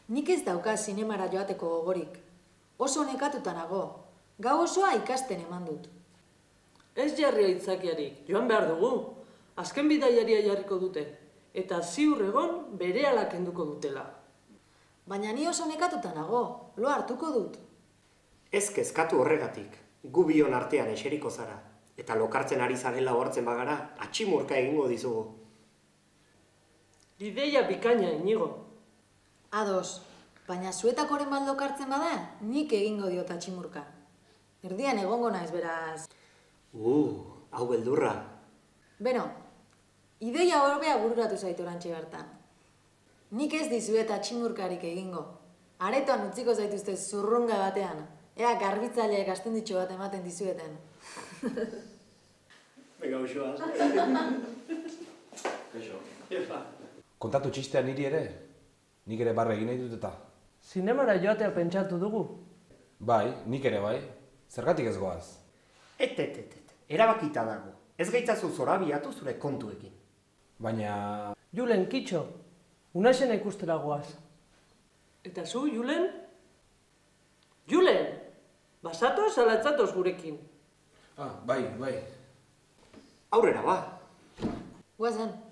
Nik ez dauka zinemara joateko gogorik. Oso nekatuta nago. Gau osoa ikasten eman dut. Ez jarri aitzakiarik, joan behar dugu. Azken bidaiaria jarriko dute. Eta ziur egon berehala kenduko dutela. Baina ni oso nekatuta nago. Lo hartuko dut. Ez kezkatu horregatik. Gu bion artean eseriko zara. Eta lokartzen ari zarela ohartzen bagara, atximurka egingo dizugu. Ideia bikaina, Inigo. Ados, baina zuetakoren bat lokartzen bada, nik egingo diot atximurka. Erdian egongo naiz beraz. Hau beldurra. Beno, ideia horbea bururatu zaitu orantxe bertan. Nik ez dizuet atximurkarik egingo. Aretoan utziko zaituzte zurrunga batean. Ea garbitzaileek astenditxo bat ematen dizueten. Venga, uxoaz. Kaixo. Kontatu txistea niri ere? Nik ere barra egin nahi dut eta. Zinemara joatea pentsatu dugu. Bai, nik ere bai. Zergatik ez goaz? Et. Erabakita dago. Ez gaitzazu zorabiatu zure kontuekin. Baina... Julen, kitxo. Unaxena ikustera goaz. Eta zu, Julen? Julen! Basatoz alatzatoz gurekin. Bai. Aurrera, ba. Guazen.